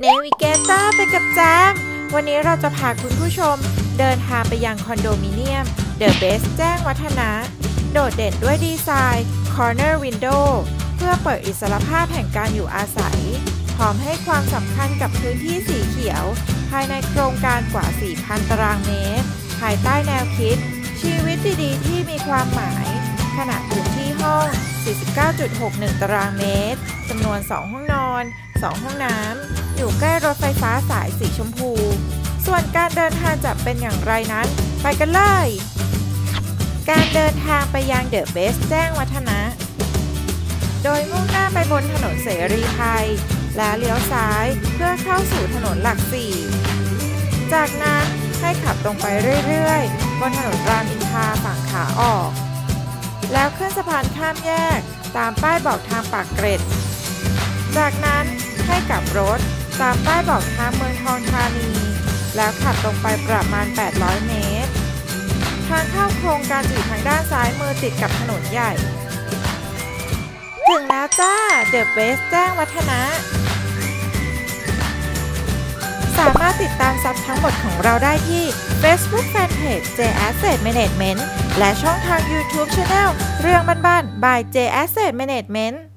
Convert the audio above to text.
เนวิเกเตอร์ไปกับแจ้งวันนี้เราจะพาคุณผู้ชมเดินทางไปยังคอนโดมิเนียม The Best แจ้งวัฒนะโดดเด่นด้วยดีไซน์ Corner Window เพื่อเปิดอิสรภาพแห่งการอยู่อาศัยพร้อมให้ความสำคัญกับพื้นที่สีเขียวภายในโครงการกว่า 4,000 ตารางเมตรภายใต้แนวคิดชีวิตดีๆที่มีความหมายขนาดพื้นที่ห้อง 49.61 ตารางเมตรจำนวน 2 ห้องนอน 2 ห้องน้ำอยู่ใกล้รถไฟฟ้าสายสีชมพูส่วนการเดินทางจะเป็นอย่างไรนั้นไปกันเลยการเดินทางไปยังเดอะเบสแจ้งวัฒนะโดยมุ่งหน้าไปบนถนนเสรีไทยและเลี้ยวซ้ายเพื่อเข้าสู่ถนนหลัก4จากนั้นให้ขับตรงไปเรื่อยๆบนถนนรามอินทราฝั่งขาออกแล้วขึ้นสะพานข้ามแยกตามป้ายบอกทางปากเกร็ดจากนั้นให้กลับรถตามป้ายบอกทางเมืองทองธานีแล้วขับตรงไปประมาณ800เมตรทางเข้าโครงการอยู่ทางด้านซ้ายมือติดกับถนนใหญ่ถึงแล้วจ้า The Best แจ้งวัฒนะสามารถติดตามซับทั้งหมดของเราได้ที่ Facebook Fanpage J Asset Management และช่องทาง YouTube Channel เรื่องบ้านๆ by J Asset Management